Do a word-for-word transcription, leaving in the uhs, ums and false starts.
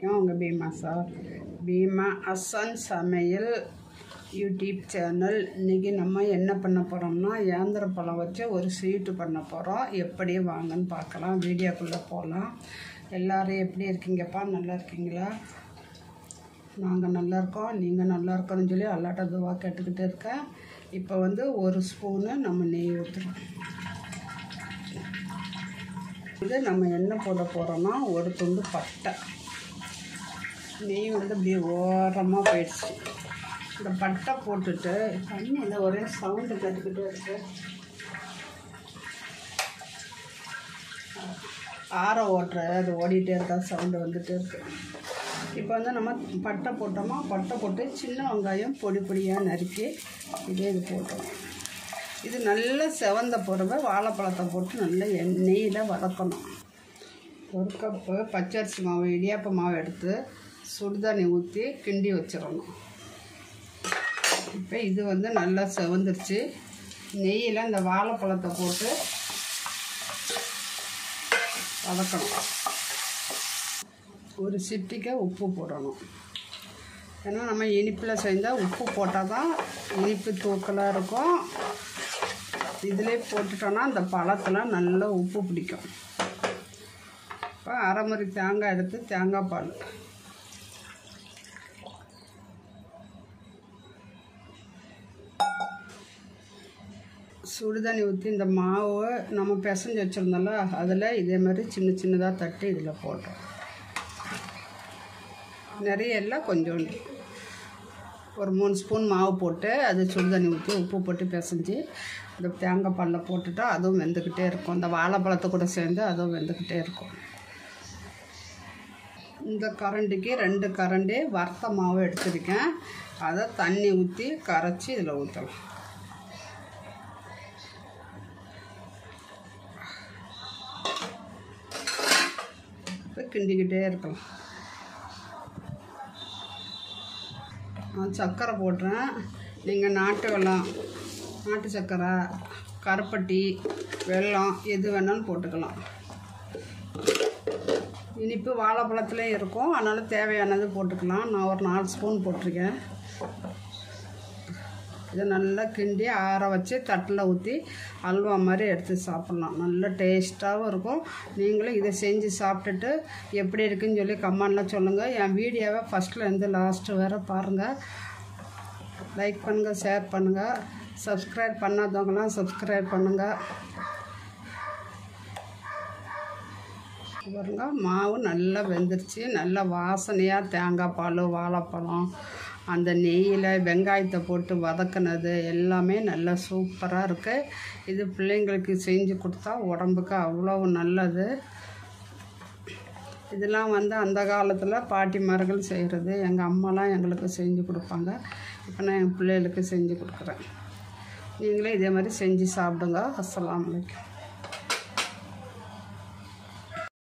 உங்கள் பீமா சார் பீமா அசன் சமையல் YouTube channel. இன்றைக்கி நம்ம என்ன பண்ண போகிறோம்னா ஏந்திர பழம் வச்சு ஒரு ஸ்வீட்டு பண்ண போகிறோம். எப்படி வாங்கன்னு பார்க்கலாம், வீடியோக்குள்ளே போகலாம். எல்லோரும் எப்படி இருக்கீங்கப்பா, நல்லா இருக்கீங்களா? நாங்கள் நல்லா இருக்கோம், நீங்கள் நல்லா இருக்கணும்னு சொல்லி அல்லாட்ட துவா கேட்டுக்கிட்டு இருக்கேன். இப்போ வந்து ஒரு ஸ்பூனு நம்ம நெய் ஊற்றுறோம். இது நம்ம என்ன போட போகிறோம்னா ஒரு துண்டு பட்டை. நெய் வந்து அப்படியே ஓரமாக போயிடுச்சு. இந்த பட்டை போட்டுட்டு தண்ணியில் ஒரே சவுண்டு கேட்டுக்கிட்டே இருக்கு. ஆற ஓட்டுற அது ஓடிட்டே இருக்கா, சவுண்டு வந்துகிட்டே இருக்கு. இப்போ வந்து நம்ம பட்டை போட்டோமா, பட்டை போட்டு சின்ன வெங்காயம் பொடி பொடியாக நறுக்கி இதே இது போட்டோம். இது நல்லா செவந்த பிறகு வாழைப்பழத்தை போட்டு நல்லா எண்ணெயில் வதக்கணும். ஒரு கப்பு பச்சரிசி மாவு இடியாப்ப மாவு எடுத்து சுடுதண்ணி ஊற்றி கிண்டி வச்சிடணும். இப்போ இது வந்து நல்லா செவந்துருச்சு. நெய்யில் இந்த வாழைப்பழத்தை போட்டு வதக்கணும். ஒரு சிட்டிக்கை உப்பு போடணும். ஏன்னா நம்ம இனிப்பில் செஞ்சால் உப்பு போட்டால் தான் இனிப்பு தூக்கலாக இருக்கும். இதிலே போட்டுட்டோன்னா அந்த பழத்தில் நல்லா உப்பு பிடிக்கும். இப்போ அரை முறை தேங்காய் எடுத்து தேங்காய் பால், சுடுதண்ணி ஊற்றி இந்த மாவு நம்ம பிசைஞ்சு வச்சுருந்தோம்ல அதில் இதே மாதிரி சின்ன சின்னதாக தட்டி இதில் போட்டோம். நிறைய எல்லாம் கொஞ்சோண்டு ஒரு மூணு ஸ்பூன் மாவு போட்டு அது சுடுதண்ணி ஊற்றி உப்பு போட்டு பிசைஞ்சு இந்த தேங்காய் பாலில் போட்டுட்டா அதுவும் வெந்துக்கிட்டே இருக்கும். இந்த வாழைப்பழத்தை கூட சேர்ந்து அதுவும் வெந்துக்கிட்டே இருக்கும். இந்த கரண்டிக்கு ரெண்டு கரண்டி வறுத்த மாவு எடுத்துருக்கேன். அதை தண்ணி ஊற்றி கரைச்சி இதில் ஊற்றலாம். இப்போ கிண்டிக்கிட்டே இருக்கலாம். நான் சர்க்கரை போடுறேன். நீங்கள் நாட்டு வெல்லம், நாட்டு சர்க்கரை, கருப்பட்டி, வெல்லம் எது வேணாலும் போட்டுக்கலாம். இனிப்பு வாழைப்பழத்துலேயும் இருக்கும், அதனால் தேவையானது போட்டுக்கலாம். நான் ஒரு நாலு ஸ்பூன் போட்டிருக்கேன். இதை நல்லா கிண்டி ஆற வச்சு தட்டில் ஊற்றி அல்வா மாதிரி எடுத்து சாப்பிட்லாம். நல்ல டேஸ்ட்டாகவும் இருக்கும். நீங்களும் இதை செஞ்சு சாப்பிட்டுட்டு எப்படி இருக்குன்னு சொல்லி கமெண்டில் சொல்லுங்கள். என் வீடியோவை ஃபஸ்ட்லேருந்து லாஸ்ட்டு வேறு பாருங்கள். லைக் பண்ணுங்கள், ஷேர் பண்ணுங்கள். சப்ஸ்கிரைப் பண்ணாதவங்களாம் சப்ஸ்கிரைப் பண்ணுங்கள். பாருங்க, மாவு நல்லா வெந்துருச்சு. நல்லா வாசனையாக தேங்காய் பால், வாழைப்பழம், அந்த நெய்யில் வெங்காயத்தை போட்டு வதக்கினது எல்லாமே நல்லா சூப்பராக இருக்குது. இது பிள்ளைங்களுக்கு செஞ்சு கொடுத்தா உடம்புக்கு அவ்வளோ நல்லது. இதெல்லாம் வந்து அந்த காலத்தில் பாட்டிமார்கள் செய்கிறது. எங்கள் அம்மாலாம் எங்களுக்கு செஞ்சு கொடுப்பாங்க. இப்போ நான் என் பிள்ளைகளுக்கு செஞ்சு கொடுக்குறேன். நீங்களே இதே மாதிரி செஞ்சு சாப்பிடுங்க. அஸ்ஸலாமு அலைக்கும்.